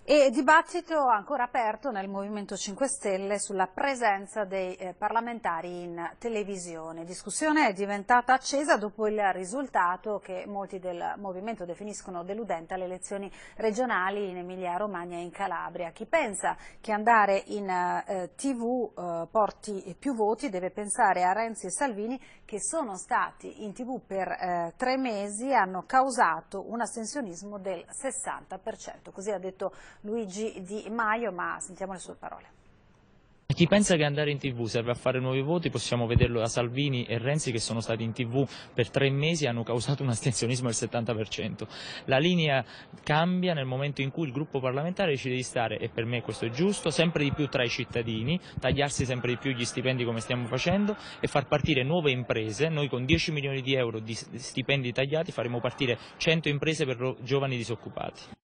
E dibattito ancora aperto nel Movimento 5 Stelle sulla presenza dei parlamentari in televisione. Discussione è diventata accesa dopo il risultato che molti del Movimento definiscono deludente alle elezioni regionali in Emilia-Romagna e in Calabria. Chi pensa che andare in TV porti più voti deve pensare a Renzi e Salvini, che sono stati in TV per 3 mesi e hanno causato un astensionismo del 60%. Così ha detto Luigi Di Maio, ma sentiamo le sue parole. Chi pensa che andare in TV serve a fare nuovi voti possiamo vederlo da Salvini e Renzi, che sono stati in TV per 3 mesi e hanno causato un astensionismo del 70%. La linea cambia nel momento in cui il gruppo parlamentare decide di stare, e per me questo è giusto, sempre di più tra i cittadini, tagliarsi sempre di più gli stipendi come stiamo facendo e far partire nuove imprese. Noi con 10 milioni di euro di stipendi tagliati faremo partire 100 imprese per giovani disoccupati.